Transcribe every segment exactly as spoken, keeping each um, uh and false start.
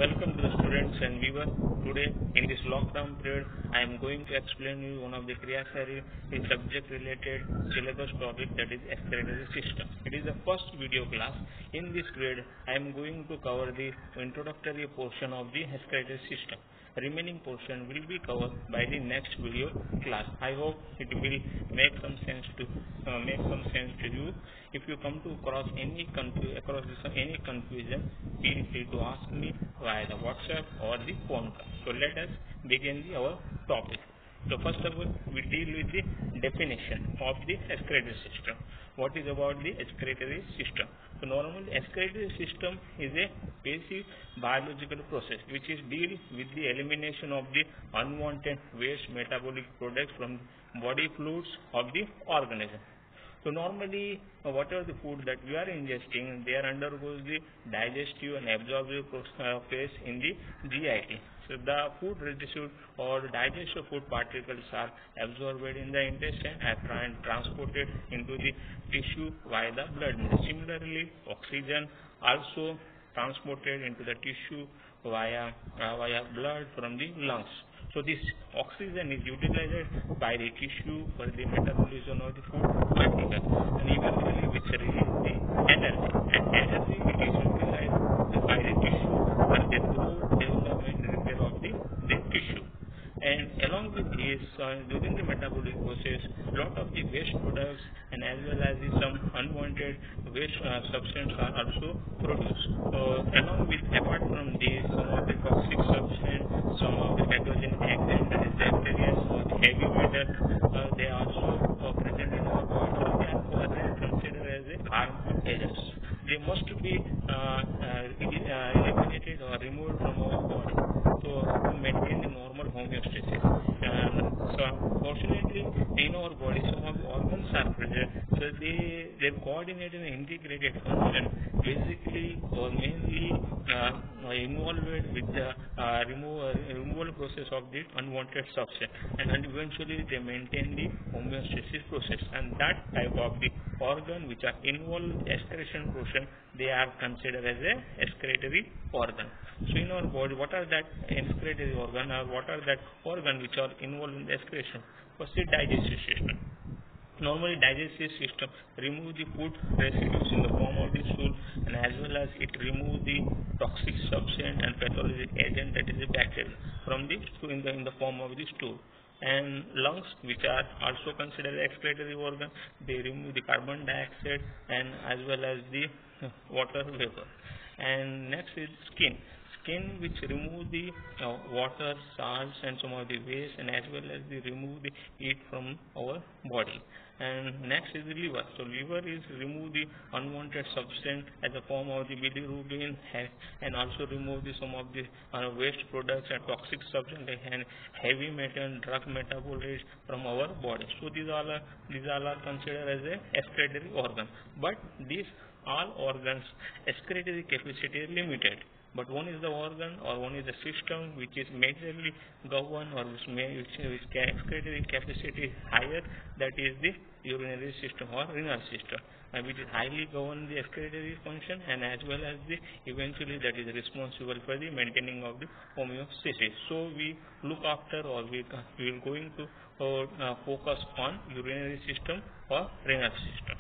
welcome to the students and viewers. Today, in this lockdown period, I am going to explain you one of the Kriyashari subject related syllabus topic, that is excretory system. It is the first video class. In this grade, I am going to cover the introductory portion of the excretory system. Remaining portion will be covered by the next video class. I hope it will make some sense to uh, make some sense to you. If you come to cross any confu across this, any confusion, feel free to ask me via the WhatsApp or the phone call. So let us begin the, our topic. So first of all, we deal with the definition of the excretory system. What is about the excretory system? So normally excretory system is a basic biological process which is deal with the elimination of the unwanted waste metabolic products from body fluids of the organism. So normally, uh, whatever the food that we are ingesting, they are undergoes the digestive and absorptive uh, phase in the G I T. So the food residue or digestive food particles are absorbed in the intestine and transported into the tissue via the blood. Similarly, oxygen also transported into the tissue via uh, via blood from the lungs. So this oxygen is utilized by the tissue for the metabolism of the food particles, and eventually which release the energy, and energy it is utilized by the tissue for the growth, development, repair of the, the tissue. And along with this, uh, during the metabolic process, lot of the waste products and as well as the some unwanted waste uh, substances are also produced. So along with, apart from this, some of the toxic substance, some of the pathogenic agents, that is bacteria, some of the heavy metal, uh, they are also uh, present in our body. So they are, they are considered as a harmful agents. They must be uh, uh, eliminated or removed from our body, so to maintain the normal homeostasis. And so fortunately in our body some of the organs are present, so they they coordinate and integrated function basically or mainly uh, involved with the uh, remove, uh, removal process of the unwanted substance, and, and eventually they maintain the homeostasis process. And that type of the organ which are involved with excretion process, they are considered as a excretory organ. So in our body, what are that excretory organ, or what are that organ which are involved in the excretion? First, the digestive system. Normally, digestive system remove the food residues in the form of the stool, and as well as it remove the toxic substance and pathogenic agent, that is the bacteria, from the in the in the form of the stool. And lungs, which are also considered excretory organ, they remove the carbon dioxide and as well as the water vapor. And next is skin. Skin which remove the uh, water, salts and some of the waste, and as well as they remove the heat from our body. And next is the liver. So liver is remove the unwanted substance as a form of the bilirubin, and also remove the some of the uh, waste products and toxic substance and heavy metal, drug metabolites from our body. So these all are these all are considered as a excretory organ. But these all organs excretory capacity is limited. But one is the organ or one is the system which is majorly governed or which, may, which, which excretory capacity is higher, that is the urinary system or renal system, uh, which is highly govern the excretory function, and as well as the eventually that is responsible for the maintaining of the homeostasis. So we look after, or we we are going to uh, uh, focus on urinary system or renal system.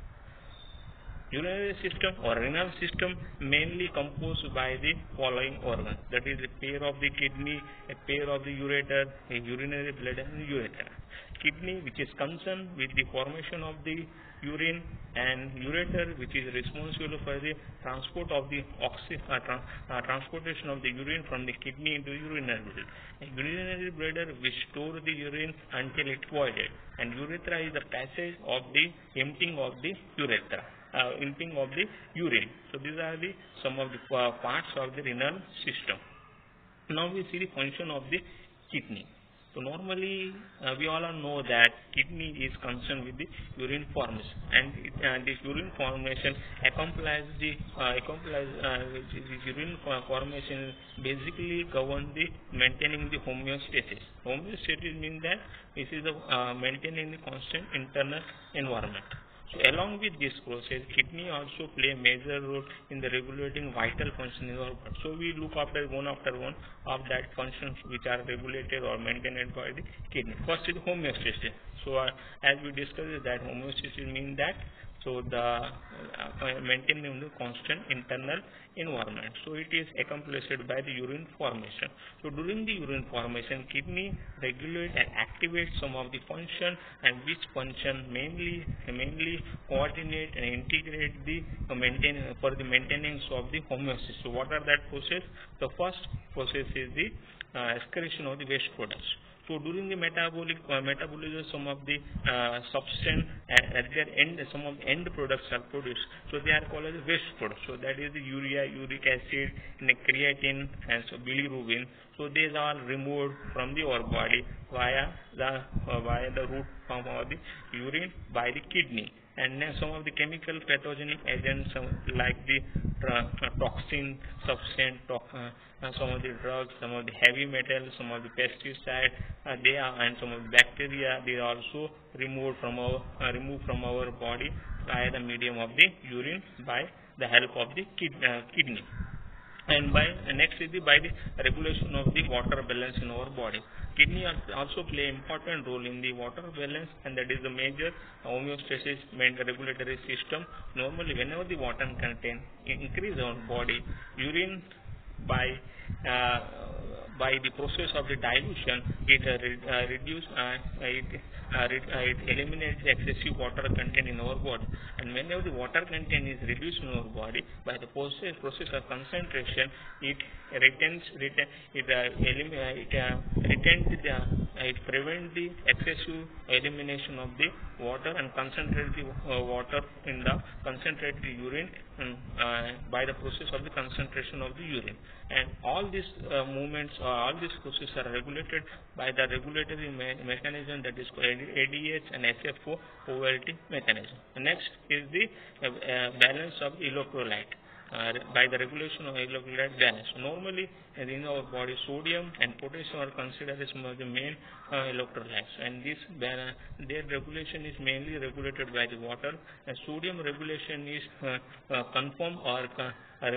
Urinary system or renal system mainly composed by the following organs, that is a pair of the kidney, a pair of the ureter, a urinary bladder and urethra. Kidney, which is concerned with the formation of the urine, and ureter, which is responsible for the transport of the oxy, uh, tra uh, transportation of the urine from the kidney into urinary bladder. A urinary bladder which store the urine until it voided, and urethra is the passage of the emptying of the urethra. Uh, emptying of the urine. So these are the some of the uh, parts of the renal system. Now we see the function of the kidney. So normally uh, we all know that kidney is concerned with the urine formation, and it, uh, this urine formation accompanies the uh, accompanies uh, this urine formation basically govern the maintaining the homeostasis. Homeostasis means that this is the uh, maintaining the constant internal environment. So along with this process, kidney also play a major role in the regulating vital function in our body. So we look after one after one of that functions which are regulated or maintained by the kidney. First is homeostasis. So uh, as we discussed that homeostasis means that so the uh, maintaining the constant internal environment. So it is accomplished by the urine formation. So during the urine formation, kidney regulate and activate some of the function, and which function mainly mainly coordinate and integrate the uh, maintain for the maintenance of the homeostasis. So what are that process? The first process is the uh, excretion of the waste products. So during the metabolic uh, metabolism, some of the uh, substance at, at their end, some of the end products are produced. So they are called as waste products. So that is the urea, uric acid, and the creatine, and so bilirubin. So these are removed from the our body via the uh, via the route form of the urine by the kidney. And then some of the chemical pathogenic agents some, like the uh, toxin, substance, to, uh, uh, some of the drugs, some of the heavy metals, some of the pesticides, uh, they are, and some of the bacteria, they are also removed from our uh, removed from our body by the medium of the urine by the help of the kid, uh, kidney. And by uh, next is the by the regulation of the water balance in our body. Kidney also play important role in the water balance, and that is the major homeostasis regulatory system. Normally, whenever the water content increase in our body, urine by uh, by the process of the dilution, it uh, re, uh, reduce uh, it, uh, re, uh, it eliminates the excessive water content in our body. And whenever the water content is reduced in our body, by the process process of concentration, it retains retain, it uh, elim, uh, it uh, retains the uh, it prevents the excessive elimination of the water and concentrate the uh, water in the concentrated urine um, uh, by the process of the concentration of the urine. And all these uh, movements, uh, all these processes are regulated by the regulatory me mechanism, that is called A D H and S F O O L T mechanism. The next is the uh, uh, balance of electrolyte. Uh, by the regulation of electrolyte balance. Normally, in our body, sodium and potassium are considered as some of the main uh, electrolytes, and this balance, their regulation is mainly regulated by the water. And sodium regulation is uh, uh, confirmed or uh,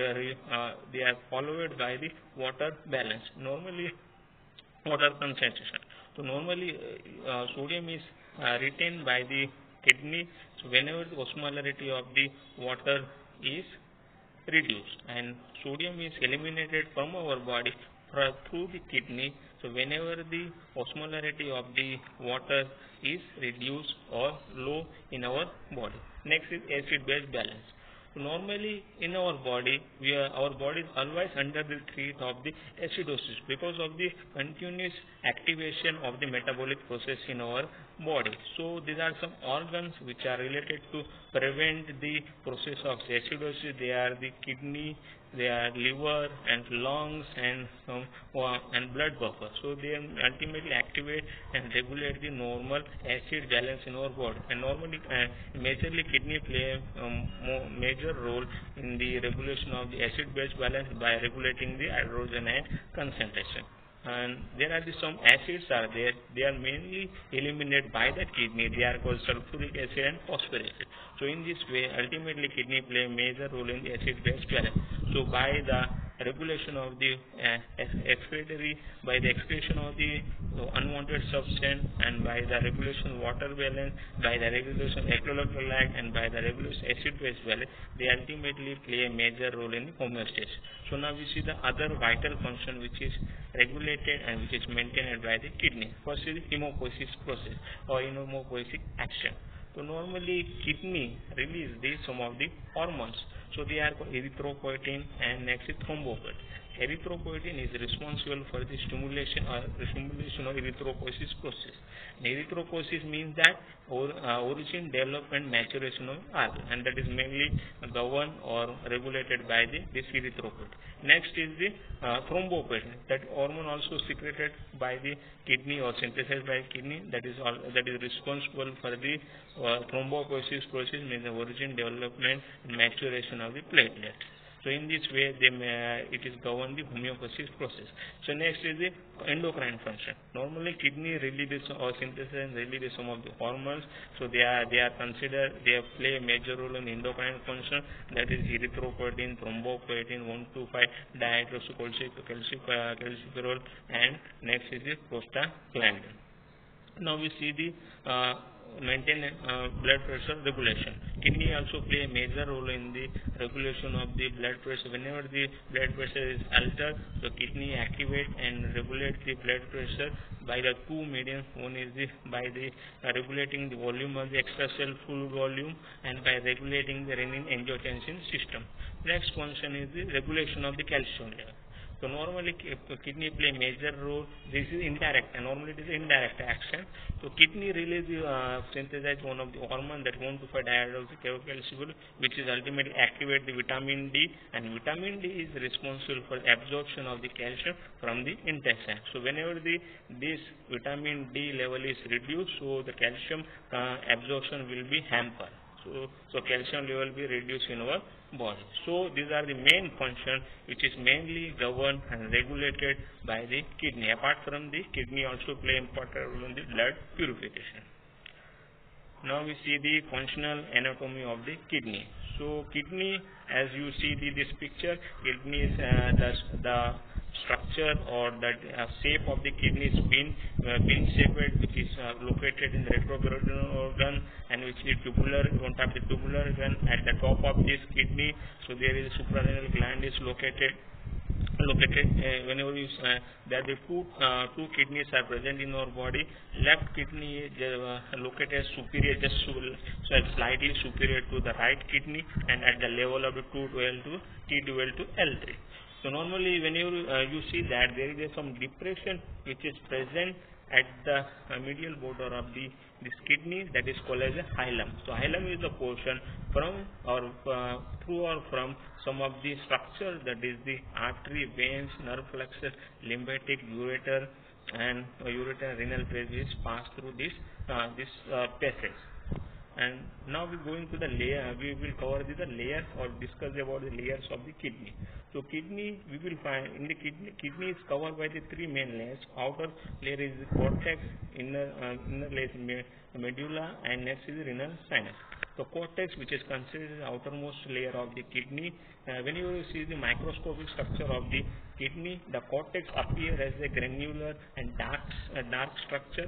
uh, they are followed by the water balance. Normally, water concentration. So normally, uh, uh, sodium is uh, retained by the kidney. So whenever the osmolarity of the water is reduced and sodium is eliminated from our body through the kidney. So whenever the osmolarity of the water is reduced or low in our body. Next is acid-base balance. Normally in our body, we are, our body is always under the threat of the acidosis because of the continuous activation of the metabolic process in our body. So these are some organs which are related to prevent the process of acidosis. They are the kidney, they are liver and lungs and um, and blood buffer. So they ultimately activate and regulate the normal acid balance in our body. And normally, uh, majorly kidney play um, more major role in the regulation of the acid-base balance by regulating the hydrogen ion concentration. And there are the some acids are there. They are mainly eliminated by the kidney. They are called sulfuric acid and phosphoric acid. So in this way, ultimately kidney play a major role in the acid-base balance. So by the regulation of the uh, excretory, by the excretion of the uh, unwanted substance, and by the regulation of water balance, by the regulation of electrolyte, and by the regulation acid-base balance, they ultimately play a major role in the homeostasis. So now we see the other vital function which is regulated and which is maintained by the kidney. First is hemopoiesis process or hemopoietic action. So normally kidney release the some of the hormones. So they are called erythropoietin and next is thrombopoietin. Erythropoietin is responsible for the stimulation or the stimulation of erythropoiesis process. And erythropoiesis means that or, uh, origin, development, maturation of organ, and that is mainly governed or regulated by the this erythropoietin. Next is the uh, thrombopoietin. That hormone also secreted by the kidney or synthesized by kidney. That is all that is responsible for the uh, thrombopoiesis process, means the origin, development, and maturation of the platelet. So in this way, they may, it is governed the homeostasis process. So next is the endocrine function. Normally, kidney releases or synthesis and releases some of the hormones. So they are they are considered they play a major role in endocrine function. That is erythropoietin, thrombopoietin, one two five dihydroxycalciferol, and next is the prostaglandin. Now we see the uh, maintain uh, blood pressure regulation. Kidney also play a major role in the regulation of the blood pressure. Whenever the blood pressure is altered, the kidney activate and regulate the blood pressure by the two mediums. One is the by the uh, regulating the volume of the extracellular fluid volume, and by regulating the renin-angiotensin system. Next function is the regulation of the calcium level. So normally kidney play major role. This is indirect, and normally it is indirect action. So kidney release uh, synthesize one of the hormone, that one two five dihydroxycalciferol, which is ultimately activate the vitamin D, and vitamin D is responsible for absorption of the calcium from the intestine. So whenever the this vitamin D level is reduced, so the calcium uh, absorption will be hampered. So, so calcium level will be reduced in our body. So these are the main function which is mainly governed and regulated by the kidney. Apart from the kidney also play important role in the blood purification. Now we see the functional anatomy of the kidney. So kidney, as you see the, this picture, kidney is uh, the, the structure or the uh, shape of the kidney is bean, uh, bean shaped, which is uh, located in the retroperitoneal organ, and which is tubular. You want to have the tubular organ at the top of this kidney. So there is a suprarenal gland is located. Located uh, whenever you uh, there the two uh, two kidneys are present in our body. Left kidney is uh, located superior, just so, so slightly superior to the right kidney, and at the level of the two twelve to T twelve to L three. So normally whenever uh, you see that there is some depression which is present at the uh, medial border of the this kidney, that is called as a hilum. So hilum is the portion from or uh, through or from some of the structure, that is the artery, veins, nerve flexus, lymphatic, ureter, and uh, ureter renal pathways pass through this uh, this uh, passage. And now we go into the layer. We will cover the, the layer or discuss about the layers of the kidney. So kidney, we will find in the kidney, kidney is covered by the three main layers. Outer layer is the cortex, inner uh, inner layer is me medulla, and next is the renal sinus. The cortex, which is considered the outermost layer of the kidney. Uh, when you see the microscopic structure of the kidney, the cortex appears as a granular and dark uh, dark structure,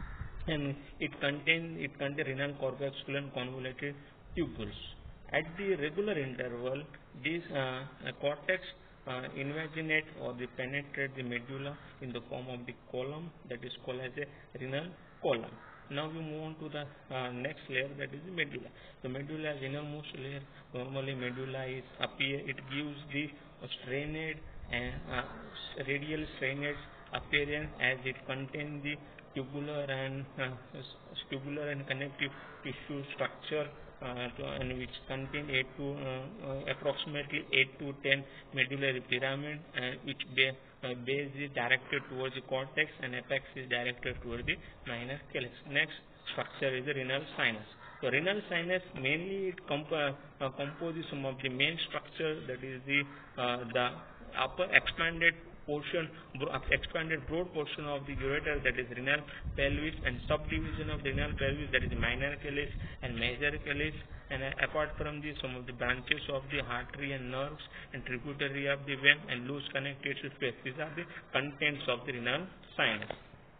and it contains it contains renal corpuscle and convoluted tubules. At the regular interval, this uh, uh, cortex uh, invaginate or they penetrate the medulla in the form of the column, that is called as a renal column. Now we move on to the uh, next layer, that is the medulla. The medulla is innermost layer. Normally medulla is appear it gives the uh, strained and uh, radial strained appearance, as it contains the tubular and uh, tubular and connective tissue structure, uh, to, and which contain eight to uh, uh, approximately eight to ten medullary pyramid, uh, which be, uh, base is directed towards the cortex and apex is directed towards the minor calyx. Next structure is the renal sinus. So renal sinus mainly it comp uh, uh, composes some of the main structure, that is the uh, the upper expanded portion, expanded broad portion of the ureter, that is renal pelvis, and subdivision of the renal pelvis, that is minor calyx and major calyx. And uh, apart from this, some of the branches of the artery and nerves and tributary of the vein and loose connective tissue space. These are the contents of the renal sinus.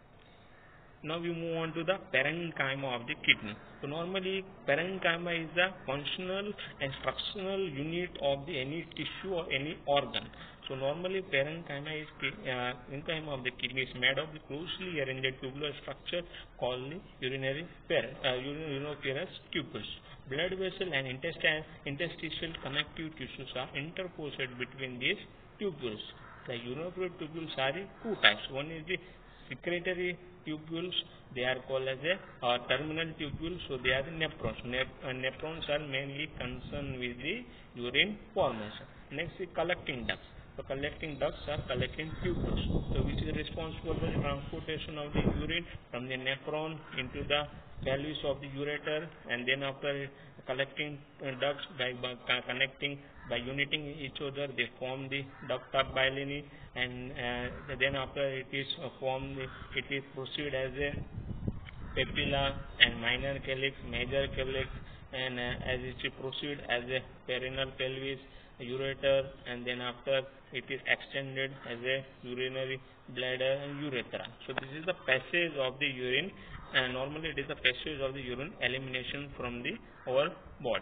Now we move on to the parenchyma of the kidney. So normally parenchyma is the functional and structural unit of the any tissue or any organ. So normally parenchyma is uh, parenchyma of the kidney is made of the closely arranged tubular structure called the urinary pare, uh, urinoperous tubules. Blood vessel and intestine, interstitial connective tissues are interposed between these tubules. The urinoperous tubules are two types. One is the secretory tubules, they are called as a uh, terminal tubules, so they are the nephrons. Nep uh, nephrons are mainly concerned with the urine formation. Next is collecting ducts. The collecting ducts are collecting tubules, so which is responsible for the transportation of the urine from the nephron into the pelvis of the ureter, and then after collecting uh, ducts by, by connecting by uniting each other, they form the duct of Bailini, and uh, then after it is uh, formed, it is proceed as a papilla and minor calyx, major calyx, and uh, as it proceed as a perineal pelvis, ureter, and then after it is extended as a urinary bladder and urethra. So this is the passage of the urine, and normally it is the passage of the urine elimination from the our body.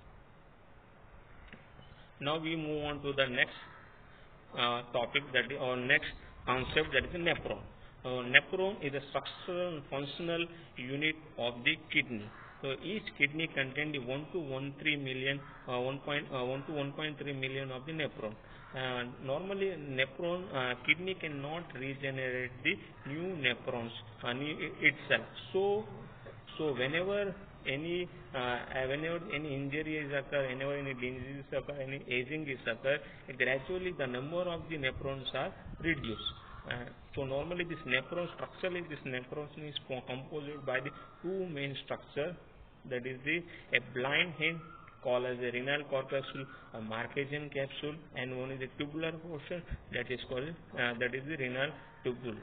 Now we move on to the next uh, topic, that is our next concept, that is the nephron. Uh, nephron is a structural and functional unit of the kidney. So each kidney contains one to one point three million, uh, one, point, uh, one to one point three million of the nephron. Uh, normally, nephron uh, kidney cannot regenerate the new nephrons uh, itself. So, so whenever any uh, whenever any injury is occur, whenever any disease occur, any aging is occur, gradually the number of the nephrons are reduced. Uh, so normally this nephron, structurally this nephron is composed by the two main structure, that is the a blind end called as a renal corpuscle, a Markasian capsule, and one is the tubular portion that is called uh, that is the renal tubule.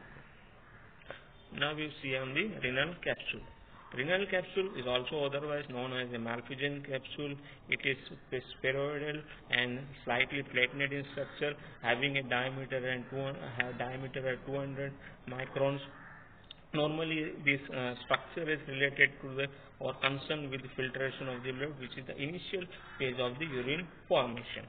Now we see on the renal capsule. Renal capsule is also otherwise known as a Malpighian capsule. It is spheroidal and slightly flattened in structure, having a diameter and two, uh, diameter at two hundred microns. Normally, this uh, structure is related to the or concerned with the filtration of the blood, which is the initial phase of the urine formation.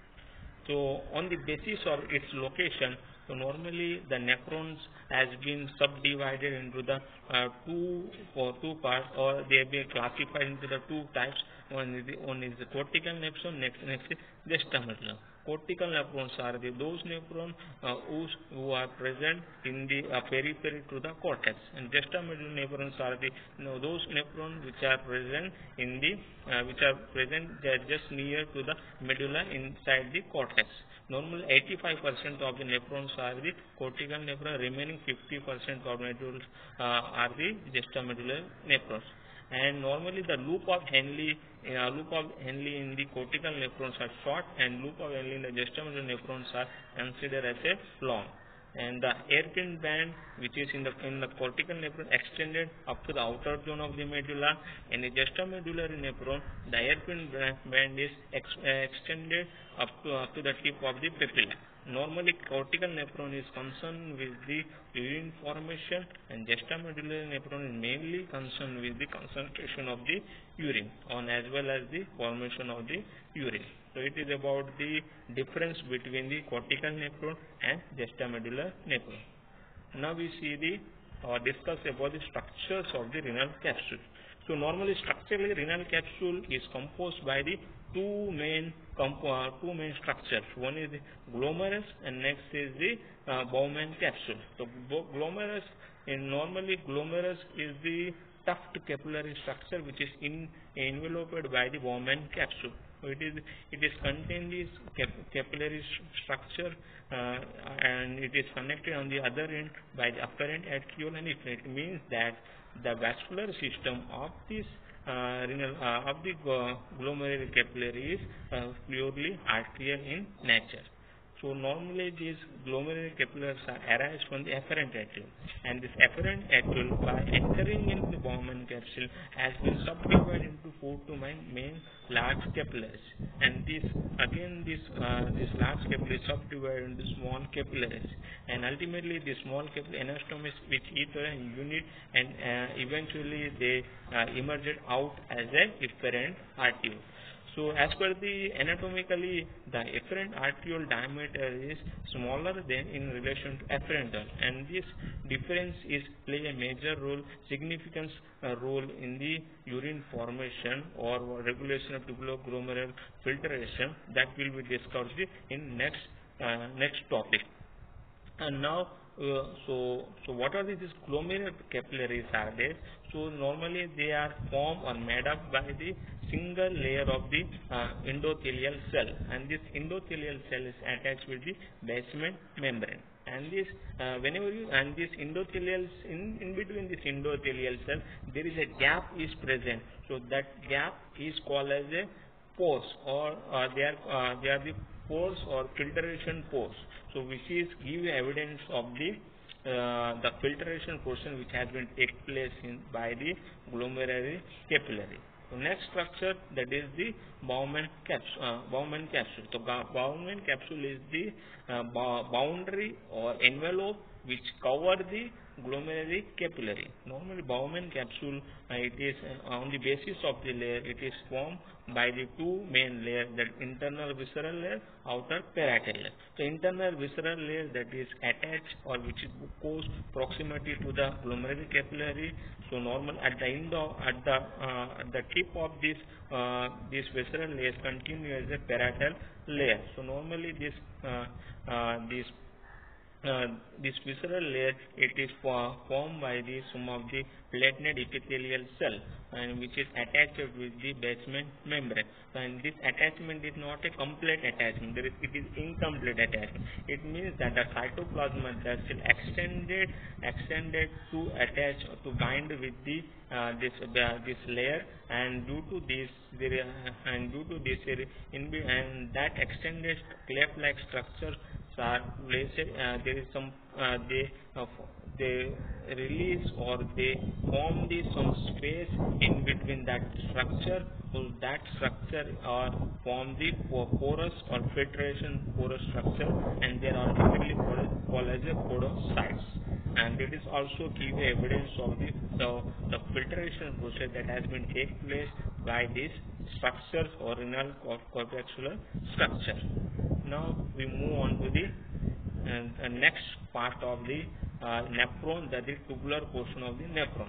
So, on the basis of its location, so normally the nephrons has been subdivided into the uh, two or two parts, or they have been classified into the two types. One is the, one is the cortical nephron, next next is juxtamedullary. Cortical nephrons are the, those nephrons uh, who, who are present in the uh, periphery to the cortex, and juxtamedullary nephrons are the you know, those nephrons which are present in the uh, which are present just near to the medulla inside the cortex. Normally, eighty-five percent of the nephrons are the cortical nephrons, remaining fifty percent of nephrons uh, are the juxtamedullary nephrons. And normally, the loop of Henle, uh, loop of Henle in the cortical nephrons are short, and loop of Henle in the juxtamedullary nephrons are considered as a long. And the hairpin band, which is in the in the cortical nephron, extended up to the outer zone of the medulla, and the juxtamedullary nephron, the hairpin band is ex, uh, extended up to up to the tip of the papilla. Normally, cortical nephron is concerned with the urine formation, and juxtamedullary nephron is mainly concerned with the concentration of the urine, on as well as the formation of the urine. So it is about the difference between the cortical nephron and juxtamedullary nephron. Now we see the or discuss about the structures of the renal capsule. So normally, structurally, renal capsule is composed by the two main uh, two main structures. One is the glomerulus, and next is the uh, Bowman capsule. So glomerulus, in normally glomerulus is the tuft capillary structure which is in enveloped by the Bowman capsule. So it is it is contained this cap capillary structure, uh, and it is connected on the other end by the afferent arteriole, and it, it means that the vascular system of this uh, renal uh, of the uh, glomerular capillary is uh, purely arterial in nature. So normally these glomerular capillaries are arise from the afferent arteriole, and this afferent arteriole, by entering into the Bowman capsule, has been subdivided into four to nine main large capillaries, and this again this uh, this large capillary is subdivided into small capillaries, and ultimately the small capillary anastomies which each are a unit, and uh, eventually they uh, emerged out as a efferent arteriole. So as per the anatomically, the efferent arteriole diameter is smaller than in relation to afferental, and this difference is play a major role, significant uh, role in the urine formation or regulation of tubuloglomerular filtration, that will be discussed in next uh, next topic. And now, uh, so so what are these glomerular capillaries are there? So normally they are formed or made up by the single layer of the uh, endothelial cell, and this endothelial cell is attached with the basement membrane. And this uh, whenever you and this endothelial in in between this endothelial cell there is a gap is present. So that gap is called as a pores, or uh, they are uh, they are the pores or filtration pores. So which is give evidence of the uh, the filtration portion which has been take place in by the glomerular capillary. So next structure, that is the Bowman capsule. Uh, Bowman capsule. So Bowman capsule is the uh, boundary or envelope which cover the glomerular capillary. Normally Bowman capsule, uh, it is uh, on the basis of the layer, it is formed by the two main layers, that internal visceral layer, outer parietal layer. So internal visceral layer, that is attached or which is close proximity to the glomerular capillary. So normal at the end of at the uh, at the tip of this uh, this visceral layers continue as a parietal layer. So normally this uh, uh, this Uh, this visceral layer, it is for, formed by the some of the platelet epithelial cell, and which is attached with the basement membrane. And this attachment is not a complete attachment. There is, it is incomplete attachment. It means that the cytoplasm is still extended, extended to attach to bind with the uh, this uh, this layer, and due to this there uh, and due to this there in and that extended cleft-like structure are let's say uh, there is some uh, they uh, they release or they form the some space in between that structure, so that structure or form the porous or filtration porous structure, and they are ultimately called, called as a podocytes. And it is also give evidence of the, the the filtration process that has been take place by these structures or renal corpuscular structure. Now we move on to the uh, next part of the uh, nephron, that is tubular portion of the nephron.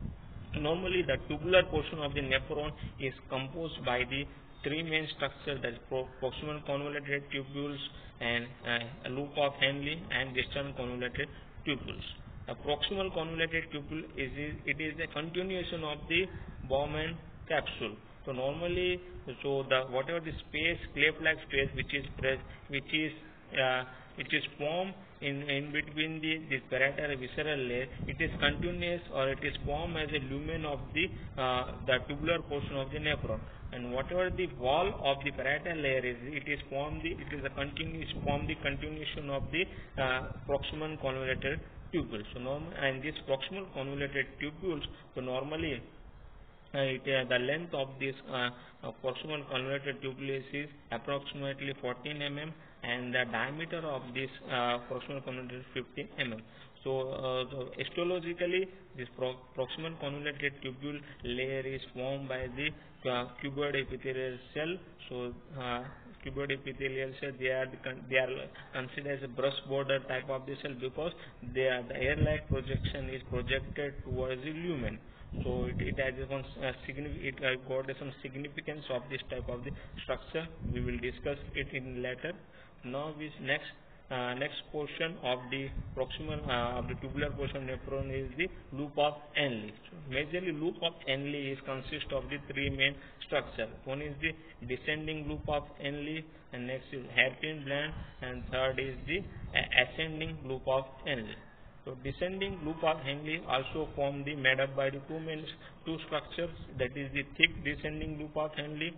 Normally the tubular portion of the nephron is composed by the three main structures, that is proximal convoluted tubules and uh, loop of Henle and distal convoluted tubules. The proximal convoluted tubule is, is it is a continuation of the Bowman capsule. So normally, so the whatever the space, cleft-like space which is press, which is uh, which is formed in in between the this parietal visceral layer, it is continuous or it is formed as a lumen of the uh, the tubular portion of the nephron. And whatever the wall of the parietal layer is, it is formed the it is a continuous form the continuation of the uh, proximal convoluted tubules. So normal and this proximal convoluted tubules, so normally Uh, it, uh, the length of this uh, uh, proximal convoluted tubulus is approximately fourteen millimeters, and the diameter of this uh, proximal convoluted is fifteen millimeters. So, uh, so histologically, this pro proximal convoluted tubule layer is formed by the uh, cuboid epithelial cell. So, uh, cuboid epithelial cell, they are the, they are considered as a brush border type of the cell, because they are, the air-like projection is projected towards the lumen. So it, it has one uh, it uh, got some significance of this type of the structure. We will discuss it in later. Now this next uh, next portion of the proximal uh, of the tubular portion nephron is the loop of Henle. So majorly loop of Henle is consist of the three main structure. One is the descending loop of Henle, and next is hairpin gland, and third is the uh, ascending loop of Henle. So descending loop of Henle also form the made up by the two main two structures, that is the thick descending loop of Henle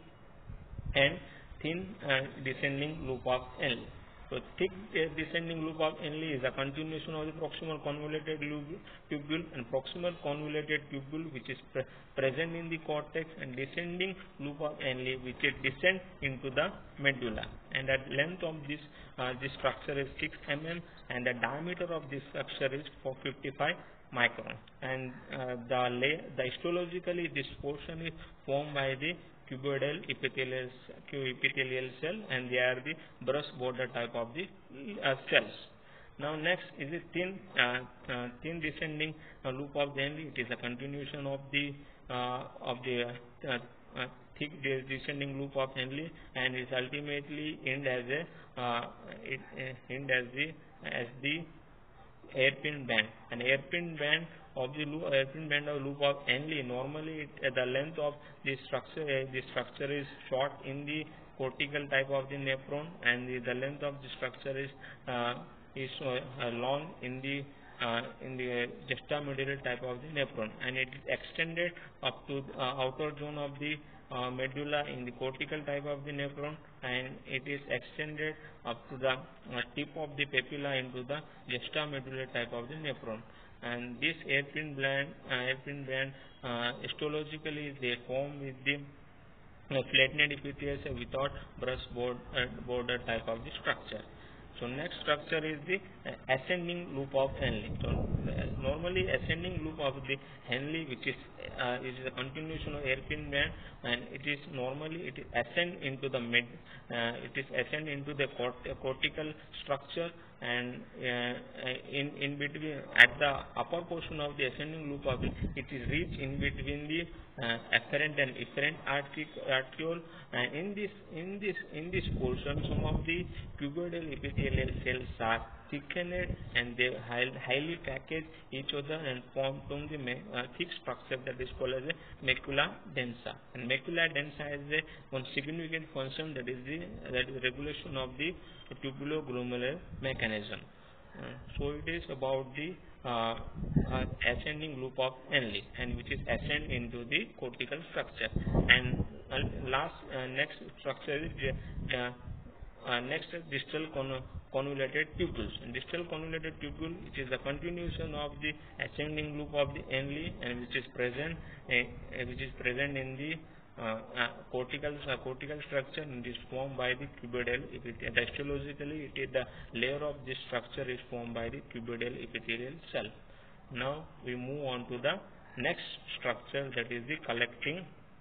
and thin uh, descending loop of Henle. So thick uh, descending loop of Henle is a continuation of the proximal convoluted tubule, and proximal convoluted tubule which is pre present in the cortex, and descending loop of Henle which is descend into the medulla. And the length of this uh, this structure is six millimeters, and the diameter of this structure is four hundred fifty-five micron. And uh, the layer, the histologically this portion is formed by the cuboidal epithelial, epithelial cell, and they are the brush border type of the uh, cells. Now next is a thin uh, uh, thin descending uh, loop of the Henle. It is a continuation of the uh, of the uh, uh, thick descending loop of Henle, and it ultimately end as a uh, it uh, end as the as the hairpin band. An hairpin band of the loop, hairpin band of loop of Henle. Normally, it, uh, the length of the structure uh, the structure is short in the cortical type of the nephron, and the, the length of the structure is uh, is uh, long in the uh, in the juxtamedullary type of the nephron, and it is extended up to the uh, outer zone of the uh, medulla in the cortical type of the nephron, and it is extended up to the uh, tip of the papilla into the juxtamedullary type of the nephron. And this hairpin band, uh, hairpin band uh, histologically they form with the uh, flattened epithelium without brush board, uh, border type of the structure. So next structure is the uh, ascending loop of Henle. So uh, normally ascending loop of the Henle, which is uh, is a continuation of hairpin band, and it is normally it is ascend into the mid, uh, it is ascend into the cort cortical structure, and uh, in in between at the upper portion of the ascending loop of it, it is reached in between the uh, afferent and efferent arteriole, and in this in this in this portion some of the cuboidal epithelial cells are thickened, and they highly package each other and form from the uh, thick structure that is called as a macula densa. And macula densa has a one significant function, that is the that is regulation of the tubuloglomerular mechanism. Uh, so it is about the uh, uh, ascending loop of Henle, and which is ascend into the cortical structure. And uh, last uh, next structure is uh, uh, next distal con convoluted tubules. And distal convoluted tubule, which is the continuation of the ascending loop of the Henle, and which is present uh, which is present in the Uh, uh, cortical uh, cortical structure, and is formed by the cuboidal epithelium. Histologically, it is the layer of this structure is formed by the cuboidal epithelial cell. Now we move on to the next structure, that is the collecting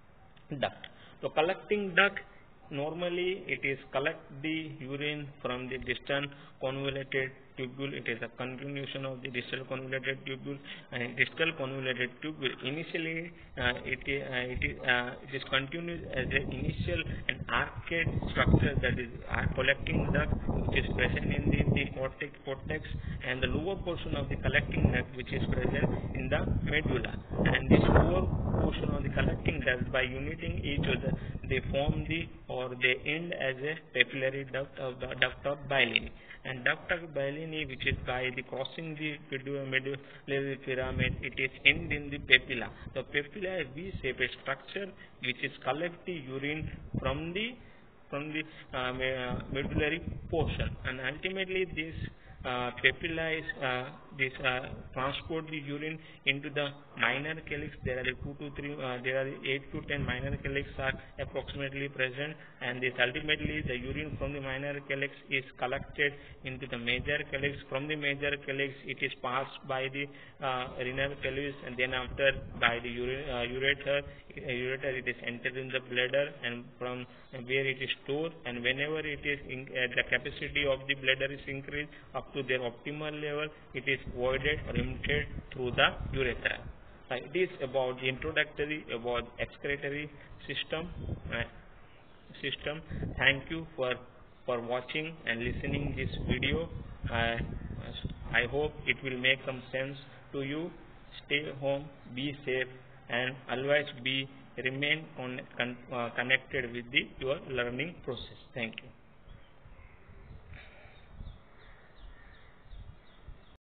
duct. So collecting duct, normally it is collect the urine from the distal convoluted tubule. It is a continuation of the distal convoluted tubule, and distal convoluted tubule initially uh, it, uh, it is uh, it is continued as an initial and arcade structure, that is uh, collecting duct, which is present in the, the cortex, cortex and the lower portion of the collecting duct, which is present in the medulla. And this lower portion of the collecting duct, by uniting each other, they form the or they end as a papillary duct of the duct of Bailini. And duct of Bailini, which is by the crossing the medullary pyramid, it is end in the papilla. The papilla is V-shaped structure which is collect the urine from the from the uh, medullary portion, and ultimately this uh, papilla is uh, this uh, transport the urine into the minor calyx. There are two to three, uh, there are eight to ten minor calyx are approximately present, and this ultimately the urine from the minor calyx is collected into the major calyx. From the major calyx, it is passed by the uh, renal calyx, and then after by the ure, uh, ureter. Uh, ureter it is entered in the bladder, and from where it is stored, and whenever it is in, uh, the capacity of the bladder is increased up to their optimal level, it is voided or emptied through the urethra. Uh, it is about the introductory about excretory system uh, system. Thank you for for watching and listening this video. Uh, I hope it will make some sense to you. Stay home, be safe, and always be remain on, con, uh, connected with the your learning process. Thank you.